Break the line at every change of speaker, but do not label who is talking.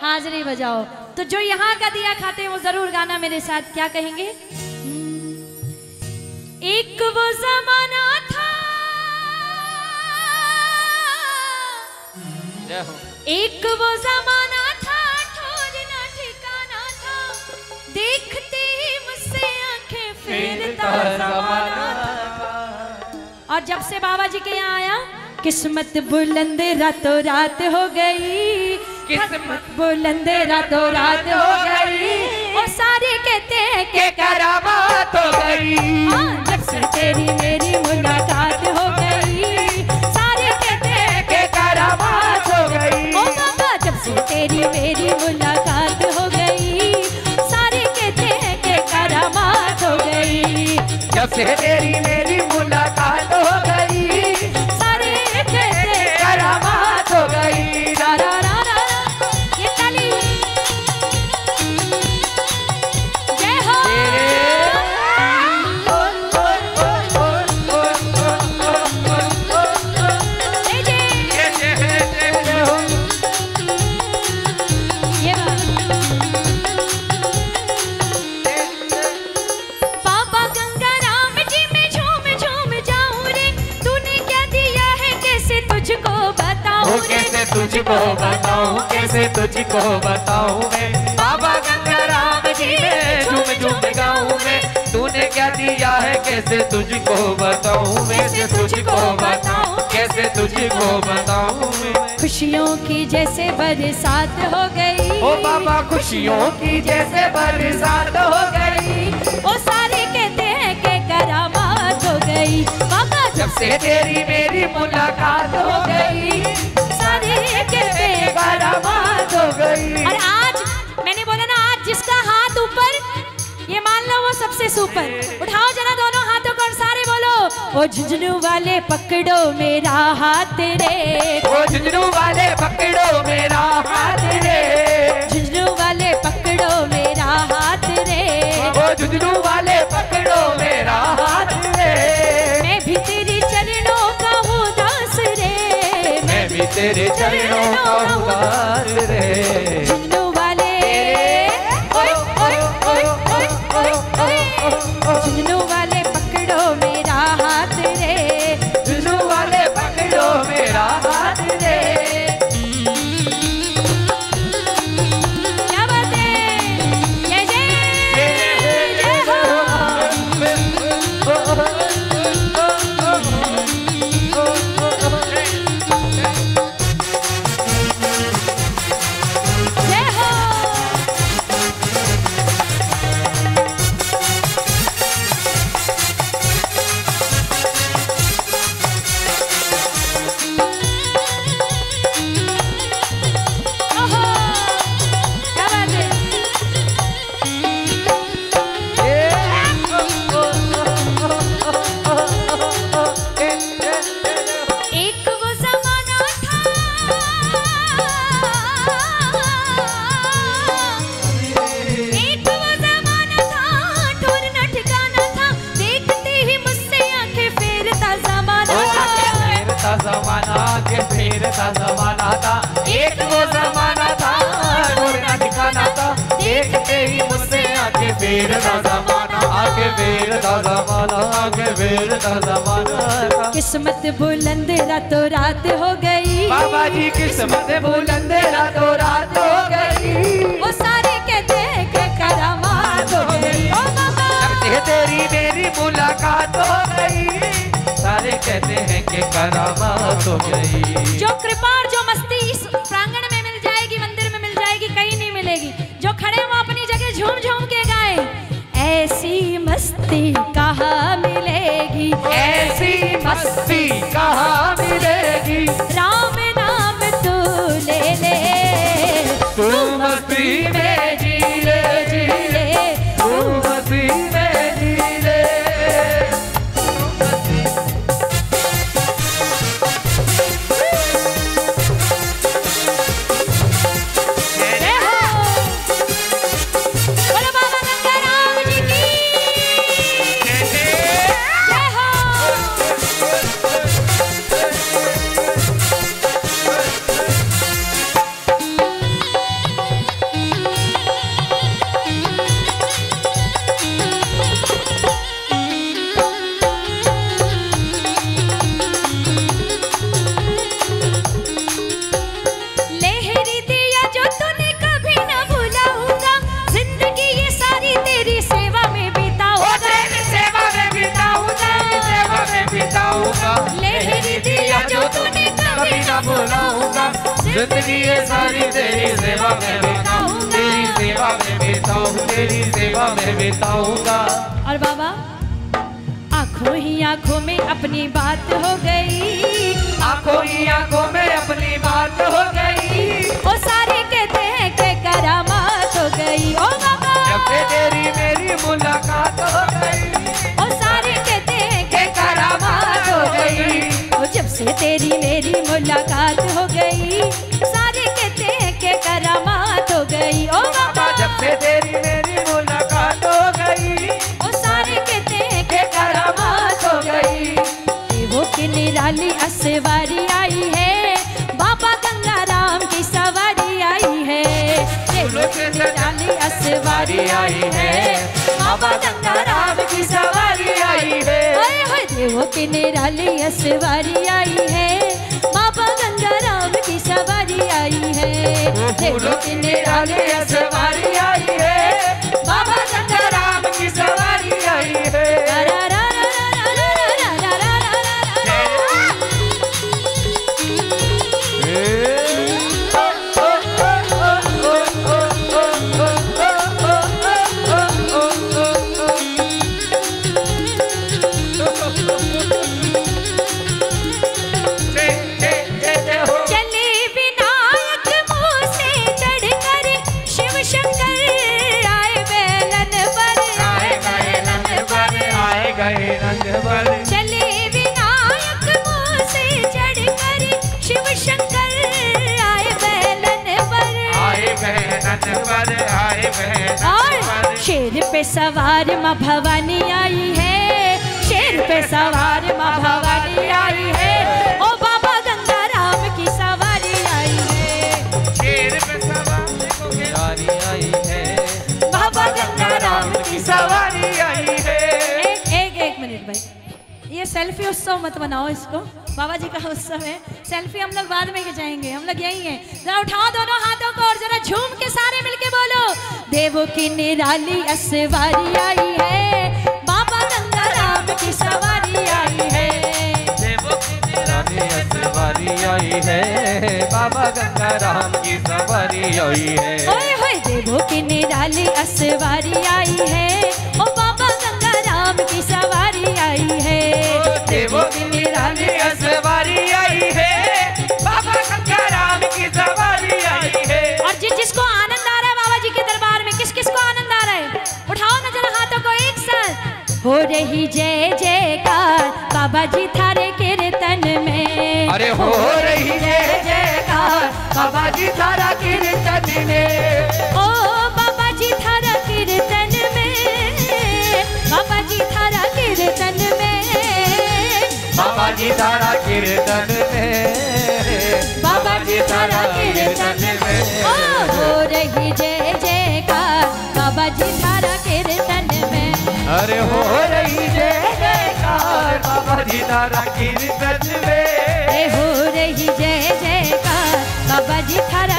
हाजिरी बजाओ। तो जो यहाँ का दिया खाते हैं वो जरूर गाना मेरे साथ। क्या कहेंगे? एक वो जमाना था, एक वो जमाना था, ठोरना ठिकाना था, देखते ही मुझसे आंखें फेरता जमाना था। और जब से बाबा जी के यहाँ आया, किस्मत बुलंद रातों रात हो गई, किस्मत बुलंद रातों रात हो गई, और सारे कहते हैं कि करामात हो गई। हाँ, जब से तेरी मेरी मुलाकात हो गई, सारे कहते हैं कि करामात हो गई। ओ बाबा, जब से तेरी मेरी मुलाकात हो गई, सारे कहते हैं कि करामात हो गई।
जब से तेरी मेरी मुलाकात हो गई,
सारे कहते हैं
करामात हो गई।
रा रा रा रा, ये ताली जय हो। ये बाबा गंगा राम जी में झूम झूम जाऊं रे, तूने क्या दिया है कैसे तुझको बताऊं रे।
कैसे तुझको बताऊं, कैसे तुझको बताऊं मैं, बाबा गंगा राम जी में झूम झूम गाऊं मैं। तूने क्या दिया है कैसे तुझको बताऊं मैं, कैसे तुझको बताऊं, कैसे तुझको बताऊं मैं।
खुशियों की जैसे बरसात हो गई,
ओ बाबा खुशियों की जैसे बरसात हो गई,
ओ सारे कहते हैं कि करामात हो गई। बाबा
जब से तेरी मेरी मुलाकात हो गई,
सारे कहते हैं
करामात हो गई।
और आज मैंने बोला ना, आज जिसका हाथ ऊपर, ये मान लो वो सबसे सुपर। उठाओ जरा दोनों हाथों को और सारे बोलो, ओ झुंझुनू वाले पकड़ो मेरा हाथ रे,
ओ झुंझुनू वाले पकड़ो मेरा हाथ रे,
झुंझुनू वाले पकड़ो मेरा हाथ रे,
ओ झुंझुनू वाले पकड़ो मेरा हाथ रे।
मैं भी तेरे चरणों का हूँ दास रे,
मैं भी तेरे चरणों का हूँ दास रे।
झुंझुनू वाले ओए ओए ओए ओए ओए ओए, झुंझुनू वाले पकड़ो मेरा हाथ रे,
झुंझुनू वाले पकड़ो मेरा हाथ रे।
क्या बात है, जय जय जय हो। जय हो। ओहो, क्या बात है। एक वो ज़माना था, एक वो ज़माना था, ठोरना ठिकाना था, देखते ही मुझसे आंखें फेरता ज़माना था।
फेरता जमाना के फेरता जमाना था, एक वो जमाना था, ढूंढना ठिकाना था, देखते ही मुझसे आके फेरता जमाना, आके फेरता जमाना, आके फेरता जमाना था।
किस्मत बुलंद रातों रात हो गई,
बाबा जी किस्मत बुलंद रातों रात हो गई,
वो सारे कहते हैं कि करामात हो गई। ओ बाबा,
जब से तेरी मेरी मुलाकात हो गई, सारे कहते हैं कि करामात हो गई।
जो कृपा और जो मस्ती इस प्रांगण में मिल जाएगी, मंदिर में मिल जाएगी, कहीं नहीं मिलेगी। जो खड़े वो अपनी जगह झूम झूम के गाए, ऐसी मस्ती कहाँ मिलेगी,
ऐसी मस्ती कहाँ मिलेगी,
राम नाम तू ले ले,
तू मस्ती में जी ले, जी ले, तू मस्ती में जी ले।
जय हो। बोलो बाबा गंगा राम जी की जय हो।
जिंदगी ये सारी तेरी सेवा में बिताऊं, तेरी सेवा में बिताऊं, तेरी सेवा में बिताऊंगा।
और बाबा आंखों ही आंखों में अपनी बात हो गई,
आंखों ही आंखों में अपनी बात हो गई।
ओ सारे कहते हैं कि करामात हो गई। ओ बाबा
जब से तेरी मेरी मुलाकात हो गई,
ओ सारे कहते हैं कि करामात हो गई। ओ जब से तेरी मेरी मुलाकात हो गई, सारे कहते हैं कि करामात हो गई। ओ बाबा
जब से तेरी मेरी मुलाकात हो गई,
ओ सारे कहते हैं कि करामात हो गई। देवों की निराली असवारी आई है, बाबा गंगाराम की सवारी आई है। देवों की निराली असवारी आई है, बाबा गंगाराम की सवारी आई है। देवों की निराली असवारी आई है, बाबा गंगाराम की सवारी आई है। देवों की निराली असवारी आई है, बाबा गंगाराम की सवारी आई है। चले विनायक मुँह से चढ़कर शिव शंकर आए बैलन पर,
आए बहनन पर, आए बहनन
और शेर पे सवार माँ भवानी आई है, शेर पे सवार माँ भवानी आई है। ओ बाबा गंगाराम की सवारी आई है,
शेर पे सवारी आई है,
बाबा गंगाराम की सवारी
आई है।
एक मिनट भाई, ये सेल्फी उत्सव मत बनाओ इसको, बाबा जी का उत्सव है। सेल्फी हम लोग बाद में खिंचाएंगे, हम लोग यही हैं। जरा उठाओ दोनों हाथों को और जरा झूम के सारे मिलके बोलो, देवों की निराली असवारी आई है, बाबा गंगाराम की सवारी आई है।
देवों की निराली असवारी आई है, बाबा गंगाराम की सवारी आई है।
ओए होए देवों की निराली असवारी आई है, ओ बाबा गंगाराम की सवारी आई है।
देवों की निराली असवारी आई है, बाबा गंगाराम की सवारी आई है।
और जिसको आनंद आ रहा है बाबा जी के दरबार में, किस किस को आनंद आ रहा है, उठाओ ना जरा हाथों को एक साथ। हो रही जय जयकार बाबा जी थारे कीर्तन में,
अरे हो रही जय जयकार बाबा जी थारा कीर्तन में,
ओ बाबा जी थारा कीर्तन में, बाबा जी थारा कीर्तन में,
बाबा जी थारा कीर्तन में,
बाबा जी थारा कीर्तन में। ओ हो रही जय जयकार बाबा जी थारा कीर्तन में,
अरे हो रही जय जयकार बाबा जी थारा कीर्तन में,
हो रही जय जयकार बाबा जी थारा